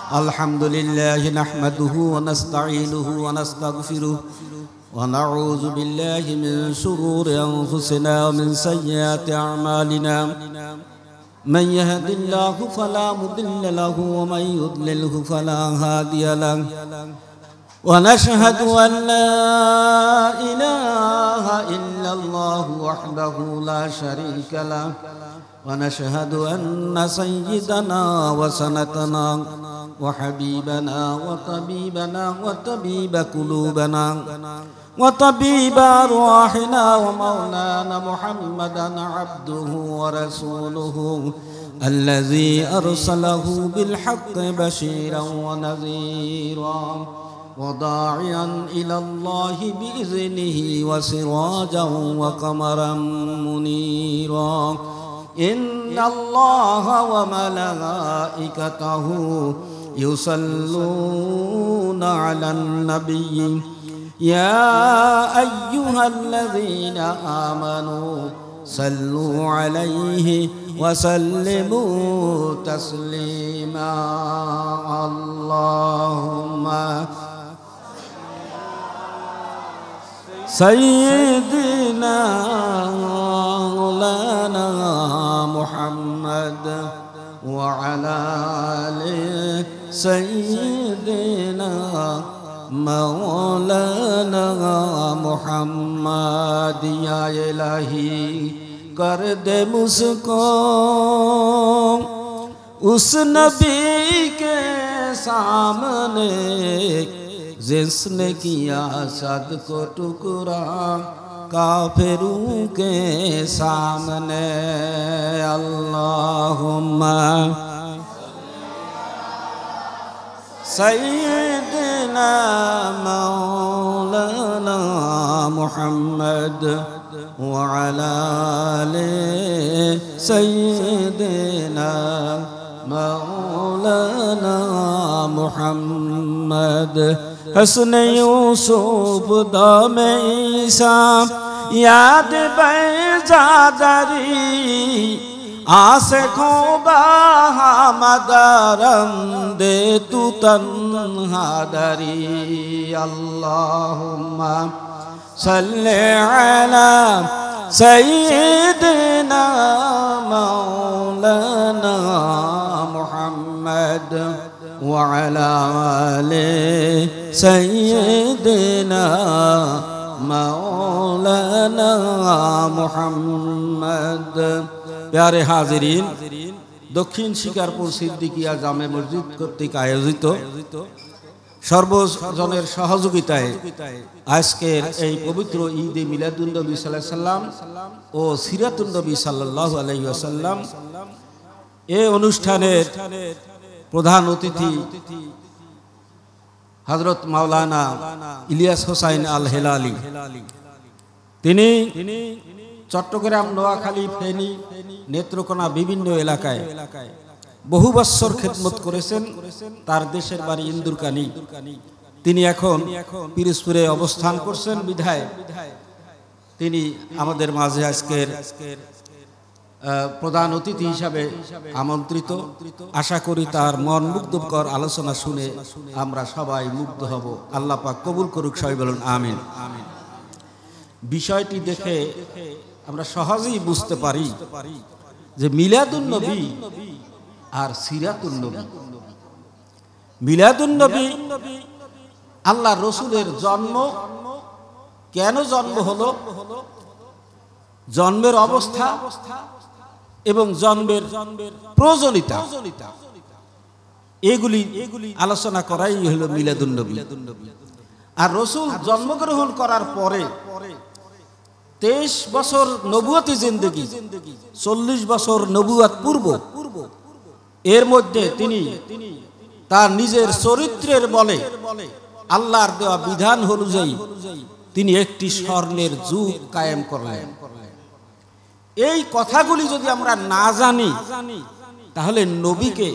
الحمد لله نحمده ونستعينه ونستغفره ونعوذ بالله من شرور أنفسنا ومن سيئات أعمالنا من يهد الله فلا مضل له ومن يضلله فلا هادي له ونشهد أن لا إله إلا الله وحده لا شريك له ونشهد أن سيدنا وسندنا وحبيبنا وطبيبنا وطبيب قلوبنا وطبيب أرواحنا ومولانا محمدا عبده ورسوله الذي أرسله بالحق بشيرا ونذيرا وداعيا إلى الله بإذنه وسراجا وقمرا منيرا إن الله وملائكته يصلون على النبي يا أيها الذين آمنوا صلوا عليه وسلموا تسليما اللهم سيدنا مولانا محمد وعلى آل سيدنا مولانا محمد या इलाही कर दे मुझको उस नबी के सामने जिसने किया सद को टुकड़ा काफिरों के सामने अल्लाहुम्मा सय्यदना मौलाना मुहम्मद व अला आले सय्यदना मौलाना मुहम्मद हसन यूसुफ दम ईसा याद बेजादरी आसे खोबा मदरम दे तू तन्हादरी अल्लाहुम्मा सल्ले अला सय्यदना मौलाना मुहम्मद व अला आले सय्यदना मौलाना मुहम्मद प्यारे हाजिरीन दक्षिण शिकारपुर सिद्दीकिया जामे मस्जिद কর্তৃক আয়োজিত সর্বজনের সহযোগিতায় আজকের এই পবিত্র ঈদে মিলাদুন নবী সাল্লাল্লাহু আলাইহি ওয়াসাল্লাম ও সিরাতুন নবী সাল্লাল্লাহু আলাইহি ওয়াসাল্লাম এই অনুষ্ঠানের প্রধান অতিথি হযরত মাওলানা ইলিয়াস হোসাইন আল হেলালি তিনি চট্টগ্রাম নোয়াখালী ফেনী নেত্রকোনা বিভিন্ন এলাকায় বহু বছর খেদমত করেছেন তার দেশের বাড়ি ইন্দুরকানী তিনি এখন পিরোজপুরে অবস্থান করছেন বিধায় তিনি আমাদের মাঝে আজকের প্রধান অতিথি হিসাবে আমন্ত্রিত আশা করি তার মন মুগ্ধকর আলোচনা শুনে আমরা সবাই মুগ্ধ হব আল্লাহ পাক কবুল করুক সবাই বলুন আমিন বিষয়টি দেখে আমরা সহজেই বুঝতে পারি যে মিলাদুন নবী আর সিরাতুন নবী মিলাদুন নবী আল্লাহ রাসূলের জন্ম কেন জন্ম হলো জন্মের অবস্থা এবং জন্মের প্রয়োজনীয়তা এগুলি আলোচনা করাই হলো মিলাদুন নবী আর রাসূল জন্মগ্রহণ করার পরে 23 বছর নবুয়তি জিন্দেগি 40 বছর নবুয়ত পূর্ব এর মধ্যে তিনি তার নিজের চরিত্রের বলে আল্লাহর দেওয়া বিধান অনুযায়ী তিনি একটি স্বর্ণের যুগ কায়েম করলেন এই কথাগুলি যদি আমরা না জানি তাহলে নবীকে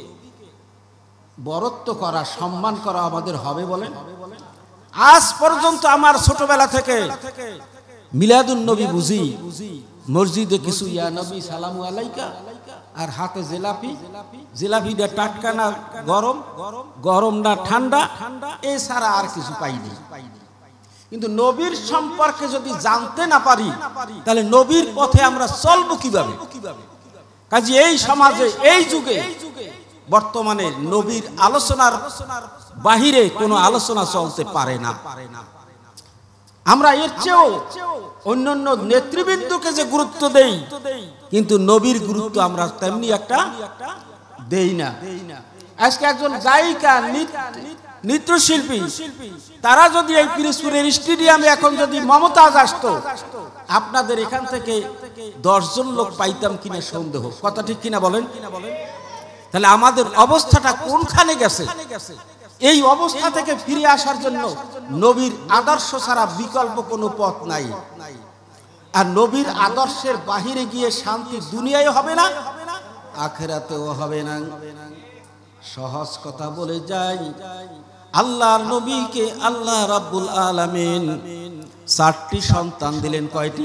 বরত্ব করা সম্মান করা আমাদের হবে বলেন আজ পর্যন্ত আমার ছোটবেলা থেকে মিলাদুন নবী বুঝি মসজিদে কিছু ইয়া নবী সালামু আলাইকা আর হাতে জিলাপি, জিলাপিটা টাটকা না গরম, গরম না ঠান্ডা, এছাড়া আর কিছু পাইনি। কিন্তু নবীর সম্পর্কে যদি জানতে না পারি তাহলে নবীর পথে আমরা চলবো কিভাবে? কাজে এই সমাজে এই যুগে বর্তমানে নবীর আলোচনার বাহিরে কোনো আলোচনা চলতে পারে না। আমরা এর চেয়েও অন্যান্য নেতৃবৃন্দকে যে গুরুত্ব দেই, কিন্তু নবীর গুরুত্ব আমরা তেমনি একটা দেই না। আজকে একজন গায়িকা, নৃত্যশিল্পী, তারা যদি এই পিরোজপুরের স্টেডিয়ামে এখন যদি মমতাজ আসতো, আপনাদের এখান থেকে 10 জন লোক পাইতাম কিনা সন্দেহ। কথা ঠিক কিনা বলেন? তাহলে আমাদের অবস্থাটা কোনখানে গেছে? এই অবস্থা থেকে ফিরে আসার জন্য নবীর আদর্শ ছাড়া বিকল্প কোনো পথ নাই। আর নবীর আদর্শের বাহিরে গিয়ে শান্তি দুনিয়ায় হবে না, আখিরাতেও হবে না। সহজ কথা বলে যাই, আল্লাহর নবীকে আল্লাহ রাব্বুল আলামিন 4টি সন্তান দিলেন। কয়টি?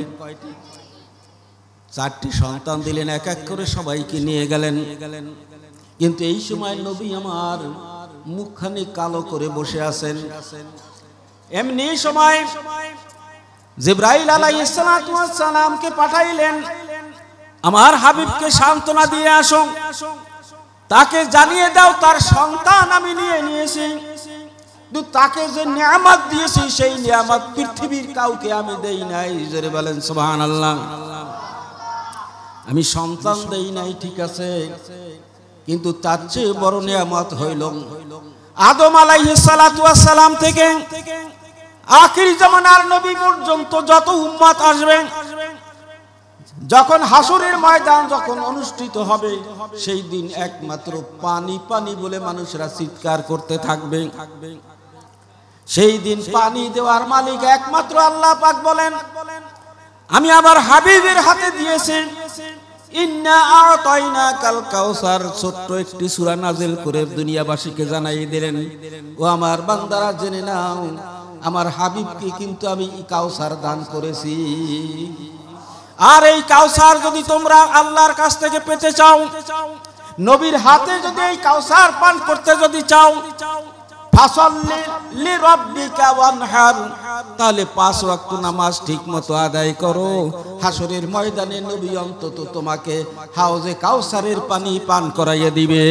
4টি সন্তান দিলেন, এক এক করে সবাইকে নিয়ে গেলেন। কিন্তু এই সময় নবী আমার মুখখানি কালো করে বসে আছেন। এমনি সময় জিবরাইল আলাইহিস সালাতু ওয়াস সালামকে পাঠাইলেন, আমার হাবিবকে সান্ত্বনা দিয়ে আসো, তাকে জানিয়ে দাও তার সন্তান আমি নিয়ে নিয়েছি, কিন্তু তাকে যে নিয়ামত দিয়েছি সেই নিয়ামত পৃথিবীর কাউকে আমি দেই নাই। জোরে বলেন সুবহানাল্লাহ। আমি সন্তান দেই নাই ঠিক আছে, কিন্তু তার চেয়ে বড় নিয়ামত হইল আদম আলাইহিস সালাতু ওয়াস সালাম থেকে আখির জামানার নবী পর্যন্ত যত উম্মত আসবে, যখন হাসরের ময়দান যখন অনুষ্ঠিত হবে, সেই দিন একমাত্র পানি পানি বলে মানুষরা চিৎকার করতে থাকবে। সেই দিন পানি দেওয়ার মালিক একমাত্র আল্লাহ পাক বলেন, আমি আমার হাবিবের হাতে দিয়েছি ইন্না আ'তাইনাকাল কাউসার। ছোট্ট একটি সূরা নাযিল করে দুনিয়াবাসীকে জানাই দিলেন, ও আমার বান্দারা জেনে নাও, আমার হাবিবকে কিন্তু আমি কাউসার দান করেছি। আর এই কাউসার যদি তোমরা আল্লাহর কাছ থেকে পেতে চাও, নবীর হাতে যদি এই কাউসার পান করতে যদি চাও, ফাসাল্লি লিরাব্বিকা ওয়ানহার, তাহলে 5 ওয়াক্ত নামাজ ঠিকমতো আদায় করো। হাসরের ময়দানে নবী অন্তত তোমাকে হাউজে কাউসারের পানি পান করাইয়ে দিবে।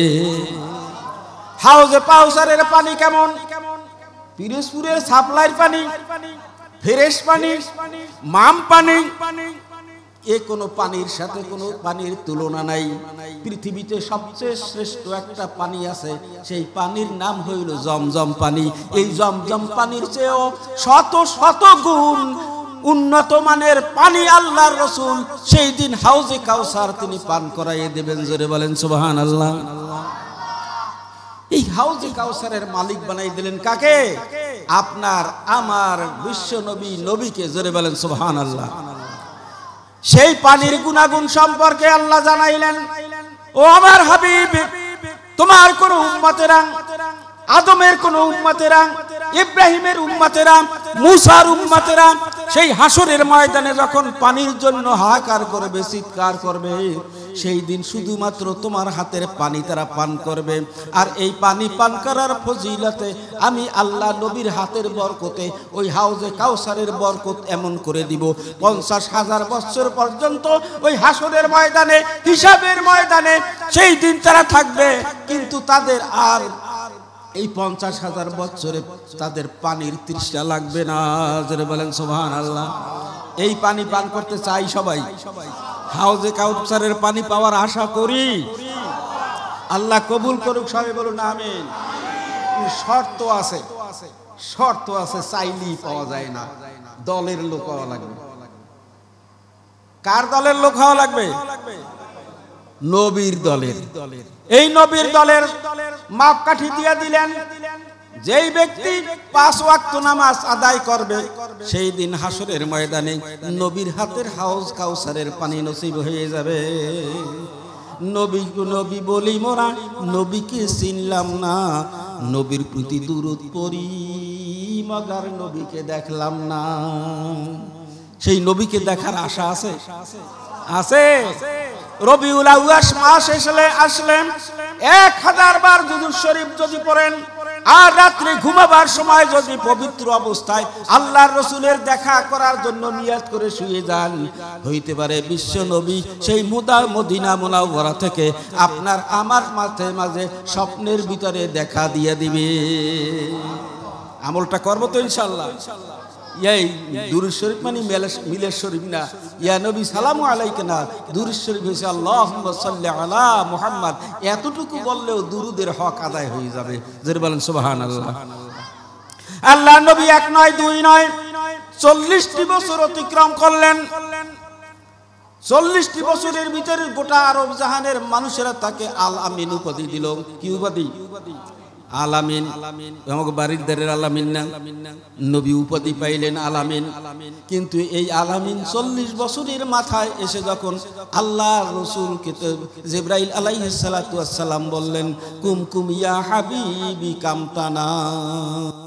হাউজে কাউসারের পানি কেমন? পিরোজপুরের সাপ্লাইর পানি, ফ্রেশ পানি, মাম পানি, এ কোনো পানির সাথে কোনো পানির তুলনা নাই। পৃথিবীতে সবচেয়ে শ্রেষ্ঠ একটা পানি আছে, সেই পানির নাম হইল জমজম পানি। এই জমজম পানির চেয়েও শত শত গুণ উন্নত মানের পানি আল্লাহর রাসূল সেই দিন হাউজে কাউসার তিনি পান করাইয়ে দেবেন। জোরে বলেন সুবহানাল্লাহ। এই হাউজে কাউসারের মালিক বানাই দিলেন কাকে? আপনার আমার বিশ্ব নবী নবীকে। জোরে বলেন সুবহানাল্লাহ। সেই পানির গুণাগুণ সম্পর্কে আল্লাহ জানাইলেন, ও আমার হাবিব, তোমার কোন উম্মতেরা, আদমের কোন উম্মতেরা, ইব্রাহিমের উম্মতেরা, মুসার উম্মতেরা সেই হাসরের ময়দানে যখন পানির জন্য হাহাকার করবে, চিৎকার করবে, সেই দিন শুধুমাত্র তোমার হাতের পানি তারা পান করবে। আর এই পানি পান করার ফজিলতে আমি আল্লাহ নবীর হাতের বরকতে ওই হাউজে কাউসারের বরকত এমন করে দিব, 50,000 বছর পর্যন্ত ওই হাসরের ময়দানে, হিসাবের ময়দানে সেই দিন তারা থাকবে। কিন্তু তাদের আর এই 50,000 বছরে তাদের পানির তৃষ্ণা লাগবে না। যারা বলেন সুবহানাল্লাহ। এই পানি পান করতে চাই সবাই, হাউজে কাউসারের পানি পাওয়ার আশা করি। আল্লাহ কবুল করুক, সবাই বলুন আমিন। শর্ত আছে, শর্ত আছে, চাইলেই পাওয়া যায় না, দলের লোক হওয়া লাগবে। কার দলের লোক হওয়া লাগবে? নবীর দলের। এই নবীর দলের মাপকাঠি দিয়ে দিলেন, যেই ব্যক্তি 5 ওয়াক্ত নামাজ আদায় করবে সেই দিন হাসরের ময়দানে নবীর হাতের হাউজ কাউসারের পানি নসিব হয়ে যাবে। নবী নবী বলি মোরা নবীকে চিনলাম না, নবীর প্রতি দুরূদ পড়ি মগার নবীকে দেখলাম না। সেই নবীকে দেখার আশা আছে? আছে। রবিউল আউয়াল মাস আসলেন 1000 বার দুরূদ শরীফ যদি পড়েন আর রাত্রে ঘুমাবার সময় যদি পবিত্র অবস্থায় আল্লাহর রাসূলের দেখা করার জন্য নিয়ত করে শুয়ে যান, হইতে পারে বিশ্ব নবী সেই মদিনা মুনাওয়ারা থেকে আপনার আমার মাঝে মাঝে স্বপ্নের ভিতরে দেখা দিয়ে দিবে। আমলটা করব তো ইনশাআল্লাহ। এই দুরূদ শরীফ মানে মিলাদ শরীফ না, ইয়া নবী সালামু আলাইকা না, দুরূদ শরীফ হইছে আল্লাহুম্মা সাল্লি আলা মুহাম্মদ। এতটুকু বললেও দুরুদের হক আদায় হয়ে যাবে। জোরে বলেন সুবহানাল্লাহ। আল্লাহ নবী এক নয় দুই নয় 40টি বছর অতিক্রম করলেন। 40টি বছরের ভিতরে গোটা আরব জাহানের মানুষেরা তাকে আল আমিন উপাধি দিল। কি উপাধি? আলামিন। আমাকে বাড়ির দ্বারের আলামিন না, নবী উপাধি পাইলেন আলামিন। কিন্তু এই আলামিন 40 বছরের মাথায় এসে যখন আল্লাহ রাসূলকে জিবরাইল আলাইহিস সালাতু ওয়াস সালাম বললেন, কুম কুম ইয়া হাবিবি কামতানা।